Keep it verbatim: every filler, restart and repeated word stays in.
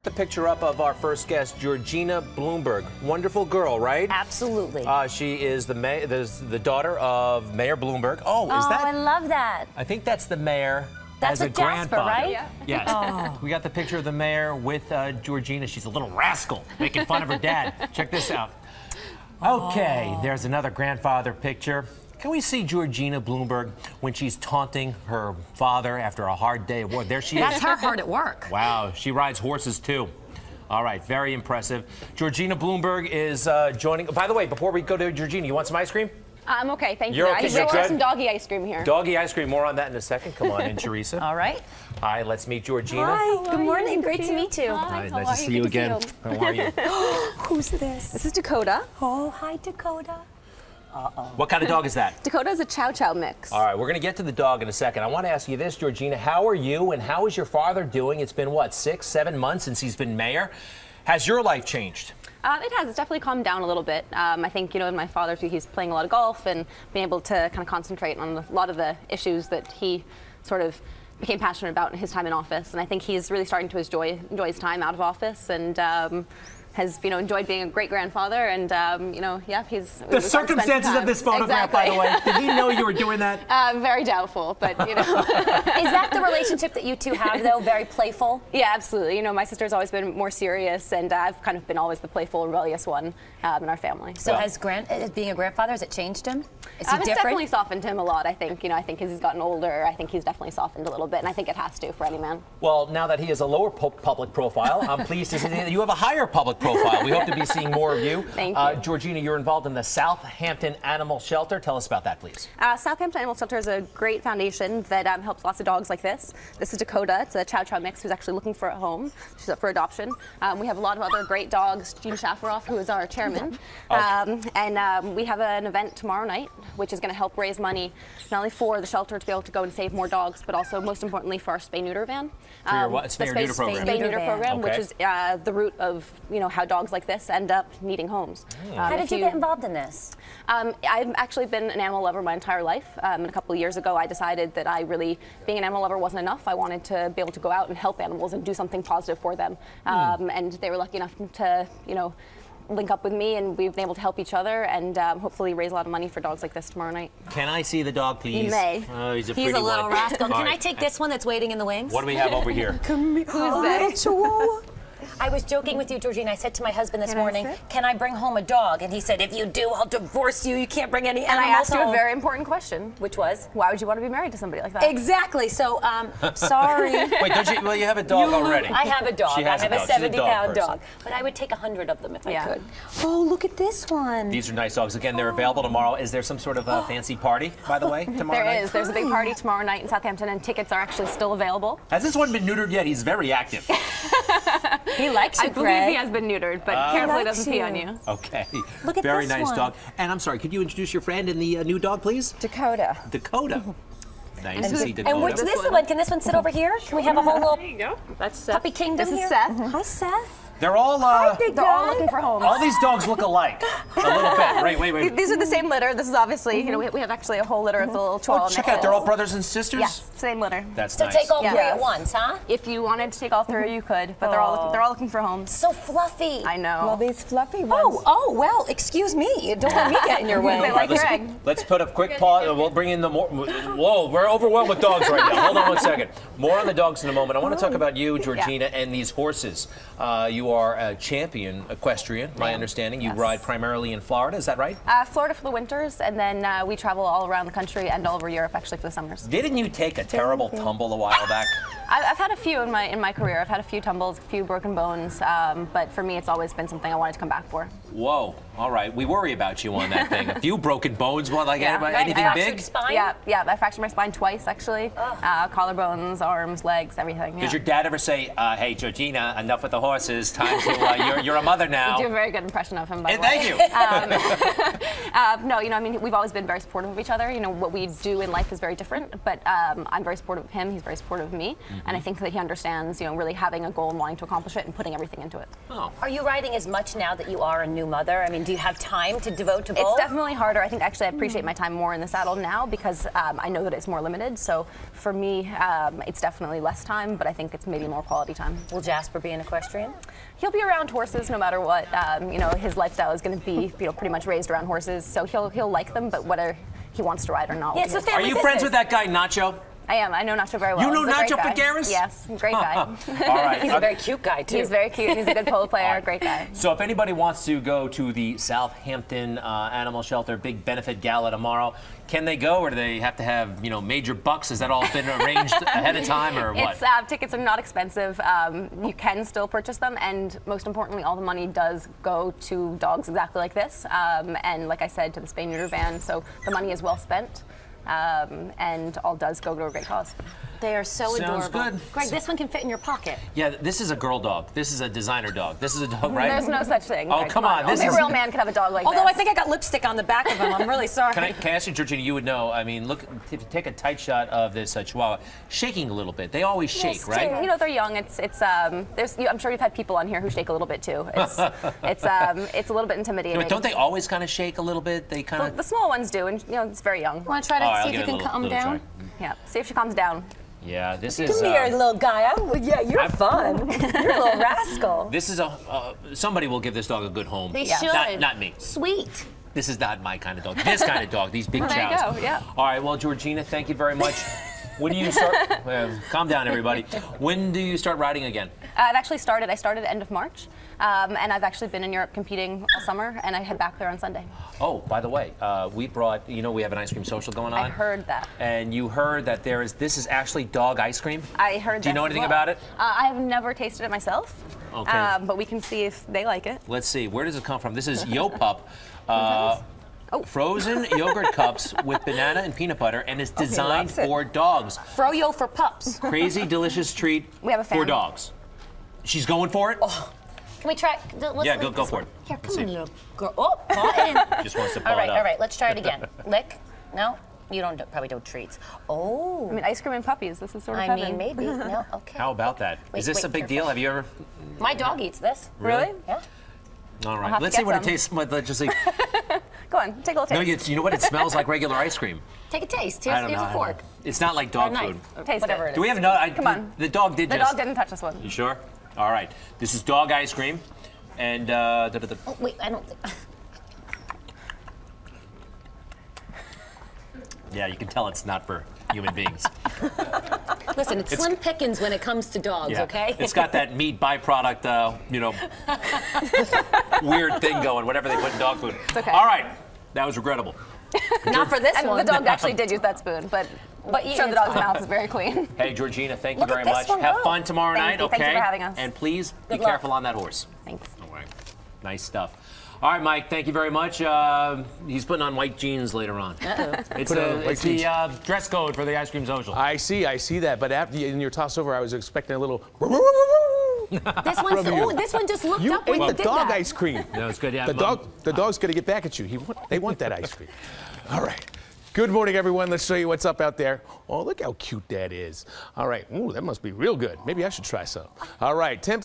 The picture up of our first guest, Georgina Bloomberg. Wonderful girl, right? Absolutely. Uh, she is the, ma the the daughter of Mayor Bloomberg. Oh, is oh, that? I love that. I think that's the mayor. That's as a with Jasper, grandfather. right? Yeah. Yes. Oh. We got the picture of the mayor with uh, Georgina. She's a little rascal, making fun of her dad. Check this out. Okay, oh. There's another grandfather picture. Can we see Georgina Bloomberg when she's taunting her father after a hard day of work? There she is. That's her hard at work. Wow, she rides horses too. All right, very impressive. Georgina Bloomberg is uh, joining. By the way, before we go to Georgina, you want some ice cream? I'm okay, thank You're you. okay, I you're still good? some doggy ice cream here. Doggy ice cream, more on that in a second. Come on in, Teresa. All right. Hi, let's meet Georgina. Hi, good morning. Great to you. meet you. Hi, Hi, how nice are to you? see you Good to again. see you. How are you? Who's this? This is Dakota. Oh, hi, Dakota. Uh-oh. What kind of dog is that? Dakota is a Chow Chow mix. All right, we're going to get to the dog in a second. I want to ask you this, Georgina. How are you and how is your father doing? It's been, what, six, seven months since he's been mayor. Has your life changed? Uh, it has. It's definitely calmed down a little bit. Um, I think, you know, in my father, too, he's playing a lot of golf and being able to kind of concentrate on a lot of the issues that he sort of became passionate about in his time in office. And I think he's really starting to enjoy, enjoy his time out of office and um, has, you know, enjoyed being a great grandfather. And, um, you know, yeah, he's... The circumstances of this photograph, exactly. by the way. Did he know you were doing that? Uh, very doubtful, but, you know. Is that the relationship that you two have, though? Very playful? Yeah, absolutely. You know, my sister's always been more serious, and uh, I've kind of been always the playful, rebellious one um, in our family. So Well. has grand, uh, being a grandfather, has it changed him? Is he Um, it's different? definitely softened him a lot, I think. You know, I think as he's gotten older, I think he's definitely softened a little bit, and I think it has to for any man. Well, now that he has a lower pu public profile, I'm pleased to see that you have a higher public profile. We hope to be seeing more of you. Thank uh, you. Georgina, you're involved in the Southampton Animal Shelter. Tell us about that, please. Uh, Southampton Animal Shelter is a great foundation that um, helps lots of dogs like this. This is Dakota. It's a Chow Chow mix who's actually looking for a home. She's up for adoption. Um, we have a lot of other great dogs. Gene Shafaroff, who is our chairman. Okay. Um, and um, we have an event tomorrow night, which is going to help raise money not only for the shelter to be able to go and save more dogs, but also, most importantly, for our spay-neuter van. For your Um, what? the Spay or neuter program? Spay-neuter van. program, Okay. which is uh, the root of, you know, how dogs like this end up needing homes. Um, How if did you get involved in this? Um, I've actually been an animal lover my entire life. Um, and a couple of years ago, I decided that I really, being an animal lover wasn't enough. I wanted to be able to go out and help animals and do something positive for them. Um, Mm. And they were lucky enough to, you know, link up with me, and we've been able to help each other and um, hopefully raise a lot of money for dogs like this tomorrow night. Can I see the dog, please? You may. Oh, he's a He's pretty a little one. rascal. All Can right. I take this one that's waiting in the wings? What do we have over here? Who's that? Chihuahua. I was joking with you, Georgina. I said to my husband this Can I morning, sit? can I bring home a dog? And he said, if you do, I'll divorce you. You can't bring any And I animals asked you a home. very important question. Which was? Why would you want to be married to somebody like that? Exactly. So, um, sorry. Wait, don't you? Well, you have a dog already. I have a dog. She has I have a a dog. She's a seventy pound dog dog. But I would take a hundred of them if Yeah. I could. Oh, look at this one. These are nice dogs. Again, they're available tomorrow. Is there some sort of uh, fancy party, by the way, tomorrow There night? is. There's a big party tomorrow night in Southampton, and tickets are actually still available. Has this one been neutered yet? He's very active. He likes I you, believe Greg. he has been neutered, but Uh, carefully Likes doesn't pee you. on you. Okay. Look at Very this nice one. dog. And I'm sorry, could you introduce your friend and the uh, new dog, please? Dakota. Dakota. Nice to see Dakota. And what's this one. one? Can this one sit over here? Can we have a whole little There you go. That's Seth. puppy kingdom This here? is Seth. Hi, Seth. They're all, uh, They're all looking for homes. all these dogs look alike. A little bit. Wait, wait, wait. These are the same litter. This is obviously, you know, we, we have actually a whole litter of the little Chihuahua Oh, check mixes. out, they're all brothers and sisters? Yes, same litter. That's So nice. take all three Yes. at once, huh? If you wanted to take all three, you could, but they're all looking, they're all looking for homes. So fluffy. I know. Well, these fluffy ones. Oh, oh, well, excuse me. Don't let me get in your way. They like let's, Greg. let's put a quick pause. We'll bring in the more. Whoa, we're overwhelmed with dogs right now. Hold on one second. More on the dogs in a moment. I want to talk about you, Georgina, and these horses. Uh, you are a champion equestrian, my understanding. You Yes. ride primarily in Florida, is that right? Uh, Florida for the winters, and then uh, we travel all around the country and all over Europe actually for the summers. Didn't you take a terrible tumble a while back? I, I've had a few in my in my career. I've had a few tumbles, a few broken bones, um, but for me, it's always been something I wanted to come back for. Whoa. All right. We worry about you on that thing. A few broken bones. What, like Yeah. anybody- Right, anything I big? Spine? Yeah, yeah. I fractured my spine twice actually. Uh, collarbones, arms, legs, everything. Did Yeah. your dad ever say, uh, "Hey, Georgina, enough with the horses. Time to. Uh, you're, you're a mother now." You do a very good impression of him, by Hey, the way. thank you. Uh, no, you know, I mean, we've always been very supportive of each other. You know, what we do in life is very different, but um, I'm very supportive of him. He's very supportive of me, Mm-hmm. and I think that he understands, you know, really having a goal and wanting to accomplish it and putting everything into it. Oh. Are you riding as much now that you are a new new mother? I mean, do you have time to devote to both? It's definitely harder. I think actually I appreciate my time more in the saddle now because um, I know that it's more limited. So for me, um, it's definitely less time, but I think it's maybe more quality time. Will Jasper be an equestrian? He'll be around horses no matter what. Um, you know, his lifestyle is going to be, you know, pretty much raised around horses. So he'll he'll like them, but whether he wants to ride or not. Yeah, it's a Are family you business. friends with that guy, Nacho? I am. I know Nacho very well. You know He's a great Nacho guy. Figueres? Yes, great guy. All right. He's a very cute guy, too. He's very cute. He's a good polo player. All right. Great guy. So if anybody wants to go to the Southampton uh, Animal Shelter big benefit gala tomorrow, can they go, or do they have to have, you know, major bucks? Has that all been arranged ahead of time, or what? It's, uh, tickets are not expensive. Um, you can still purchase them, and most importantly, all the money does go to dogs exactly like this. Um, and like I said, to the spay neuter ban. So the money is well spent, um, and all does go to a great cause. They are so Sounds adorable. good. Greg, this one can fit in your pocket. Yeah, this is a girl dog. This is a designer dog. This is a dog, right? There's no such thing. Oh, Greg, come on. This Only is- a real man could have a dog like Although this. I think I got lipstick on the back of him. I'm really sorry. Can I, can I ask you, Georgina, you would know, I mean, look, if you take a tight shot of this uh, Chihuahua, shaking a little bit. They always shake, Yes, right? You know, they're young. It's it's um. There's. You, I'm sure you've had people on here who shake a little bit too. It's it's um. It's a little bit intimidating. But don't they always kind of shake a little bit? They kind The, of. the small ones do, and you know, it's very young. Want to try to All right, I'll see if give you it a can little- calm little down? try. Yeah. See if she calms down. Yeah, this is. Come here, uh, little guy. I'm, yeah, you're I've- fun. You're a little rascal. This is a. Uh, somebody will give this dog a good home. They Yeah. should. Not, not me. Sweet. This is not my kind of dog. This kind of dog. These big There you chows. go, yeah. All right. Well, Georgina, thank you very much. When do you start? Uh, calm down, everybody. When do you start riding again? Uh, I've actually started. I started at the end of March, um, and I've actually been in Europe competing all summer, and I head back there on Sunday. Oh, by the way, uh, we brought. You know, we have an ice cream social going on. I heard that. And you heard that there is. This is actually dog ice cream. I heard. Do you this know as anything well. about it? Uh, I have never tasted it myself. Okay. Um, but we can see if they like it. Let's see. Where does it come from? This is Yo Pup. Uh, Oh. Frozen yogurt cups with banana and peanut butter, and it's designed loves it. for dogs. Froyo for pups. Crazy delicious treat We have a for fan. dogs. She's going for it. Can we try? Let's Yeah, lick go- go this for one. it. Here, Let's come on, see. little girl. Oh, paw it in. Just wants to paw All right, it up. all right. Let's try it again. Lick. No, you don't. Do, probably don't treats. Oh. I mean, ice cream and puppies. This is sort of I heaven. mean, maybe. No. Okay. How about that? Wait, Is this wait, a big careful. deal? Have you ever? My dog eats this. Really? Yeah. All right. have to Let's see get what it some. tastes like. Let's just see. Go on, take a little No, taste. you, you know what? It smells like regular ice cream. Take a taste. I Here's, don't here's know. a I don't fork. know. It's not like Or a dog knife. food. or Taste whatever it. it is. Do we have another? I, Come on. The, the dog did The just. dog didn't touch this one. You sure? All right. This is dog ice cream, and uh, da, da, da. Oh, wait, I don't think. Yeah, you can tell it's not for human beings. Listen, it's, It's- slim pickings when it comes to dogs, Yeah. okay? It's got that meat byproduct, uh, you know, weird thing going, whatever they put in dog food. okay. All right. That was regrettable. Not for this And one. the dog actually did use that spoon, but, But you- sure the it's dog's fine. mouth is very clean. Hey, Georgina, thank Look you at very this much. one Have go. fun tomorrow Thank night, you. okay? Thank you for having us. And please be Good luck. careful on that horse. Thanks. All right. Nice stuff. All right, Mike, thank you very much. Uh, he's putting on white jeans later on. Uh-oh. It's, Put on uh, white it's the jeans. uh, dress code for the ice cream social. I see, I see that. But after in your toss over, I was expecting a little. This one's, From you. oh, this one just looked You up when ate you the did dog that. ice cream. No, it's good. Yeah, The Mom. dog, the dog's gonna get back at you. He want, they want that ice cream. All right. Good morning, everyone. Let's show you what's up out there. Oh, look how cute that is. All right. Ooh, that must be real good. Maybe I should try some. All right. Temps